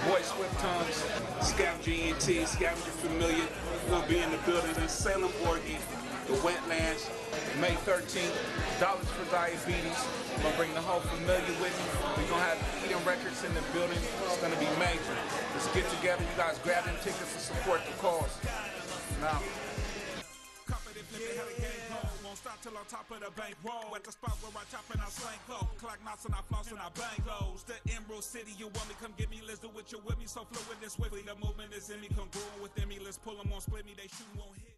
boy Swift Tongues, Scavenger ENT, Scavenger Familiar. We'll be in the building in Salem, Oregon, the Wetlands, May 13th. Dollars for Diabetes. I'm gonna bring the whole familiar with me. We're gonna have Eden Records in the building. It's gonna be major. Let's get together. You guys grab them tickets to support the cause. Now. Won't stop till on top of the bank roll. At the spot where I chop and I slang low. Clock knots and I floss and I bang lows. The Emerald City, you want me? Come get me. Let's do what you're with me. So fluid and swiftly. The movement is in me. Congruent with me. Let's pull them on, split me. They shoot, won't hit.